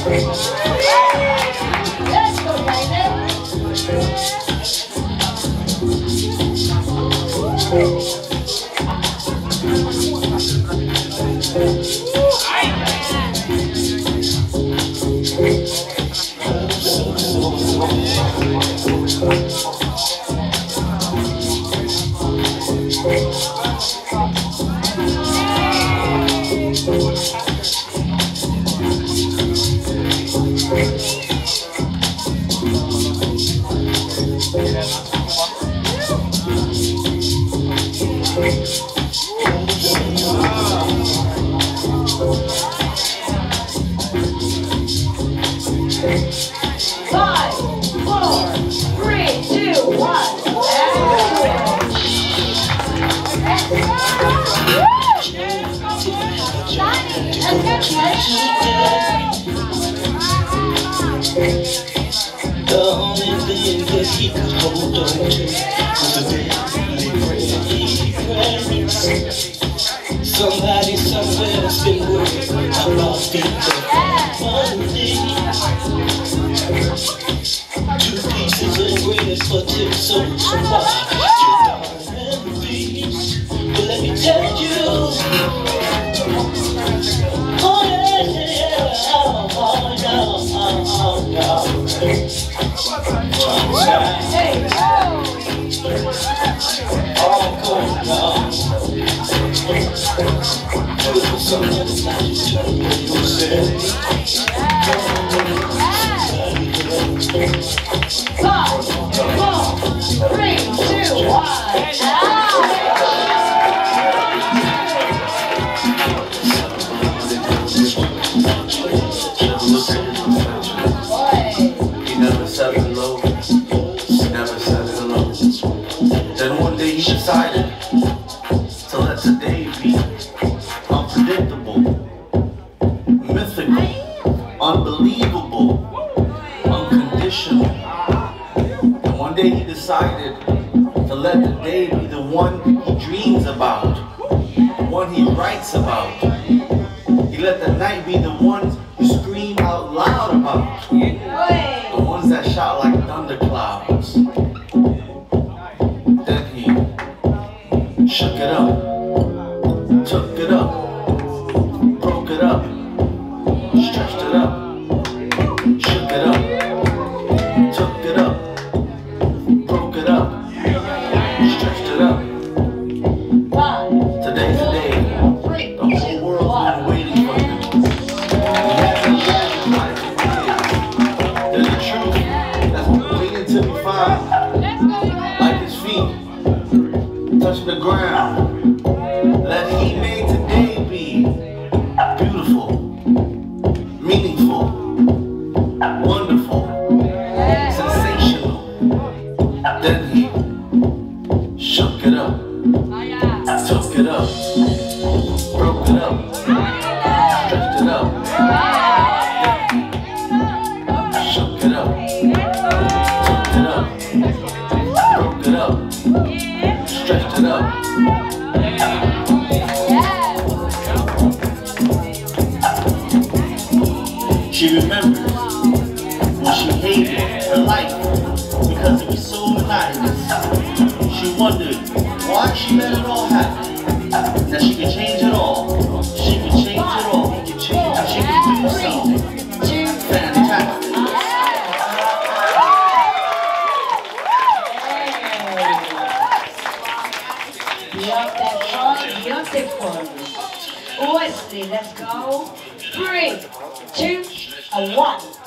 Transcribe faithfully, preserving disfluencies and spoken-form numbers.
Let's go, Kaide. Five, four, three, two, one. The only thing that he could hold on to was the day he prayed. Somebody somewhere has been worried about the money. Two pieces of bread for tips so far. You're darn thieves. But let me tell you, oh yeah, yeah, oh, oh, no, oh, oh, no. Hey, oh, cool, no. Five, four, three, two, one. He never said hello, never said hello. Then one day he decided to let today be unpredictable, mythical, unbelievable, unconditional. And one day he decided to let the day be the one he dreams about, the one he writes about. He let the night be the ones you scream out loud about, the ones that shout like thunderclouds. Then he shook it up, took it up, broke it up, stretched it up, shook it up, took it up, broke it up, stretched it up. Today, today, the whole world's been waiting for him. There's a truth that's been waiting to be found, like his feet touch the ground. Let he made today be beautiful, meaningful, wonderful, sensational. Then he shook it up, took it up, broke it up, stretched it up. Shook it up, took it up, broke it up, stretched it up. She remembers when she hated her life because it was so monotonous. She wondered why she let it all happen. That she could change it all. She could change it all. She could change it. She could do something fantastic. Beautiful. Wesley, let's go. Three, two, one.